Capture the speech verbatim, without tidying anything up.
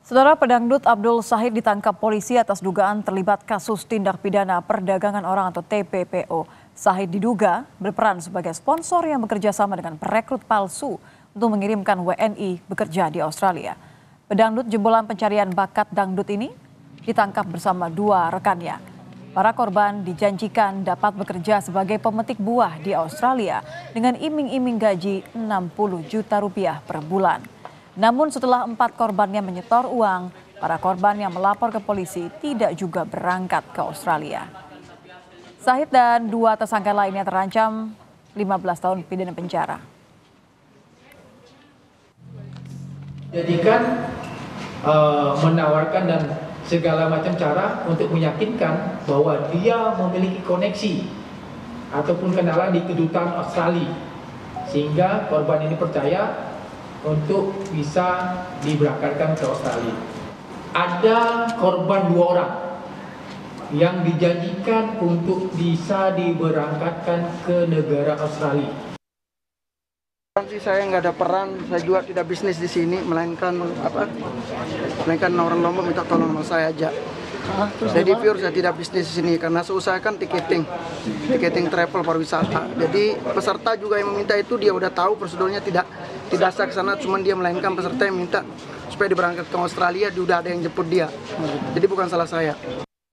Saudara pedangdut Abdul Shahid ditangkap polisi atas dugaan terlibat kasus tindak pidana perdagangan orang atau T P P O. Shahid diduga berperan sebagai sponsor yang bekerja sama dengan perekrut palsu untuk mengirimkan W N I bekerja di Australia. Pedangdut jebolan pencarian bakat dangdut ini ditangkap bersama dua rekannya. Para korban dijanjikan dapat bekerja sebagai pemetik buah di Australia dengan iming-iming gaji enam puluh juta rupiah per bulan. Namun setelah empat korbannya menyetor uang, para korban yang melapor ke polisi tidak juga berangkat ke Australia. Shahid dan dua tersangka lainnya terancam lima belas tahun pidana penjara. Jadikan uh, menawarkan dan segala macam cara untuk meyakinkan bahwa dia memiliki koneksi ataupun kenalan di kedutaan Australia, sehingga korban ini percaya untuk bisa diberangkatkan ke Australia. Ada korban dua orang yang dijanjikan untuk bisa diberangkatkan ke negara Australia. Saya nggak ada peran, saya juga tidak bisnis di sini, melainkan apa? Melainkan orang Lombok minta tolong sama saya aja. Jadi pure saya tidak bisnis di sini karena saya usahakan tiketing, tiketing travel pariwisata. Jadi peserta juga yang meminta itu dia udah tahu prosedurnya tidak tidak sah ke sana, cuman dia melainkan peserta yang minta supaya diberangkatkan ke Australia, dia udah ada yang jemput dia. Jadi bukan salah saya.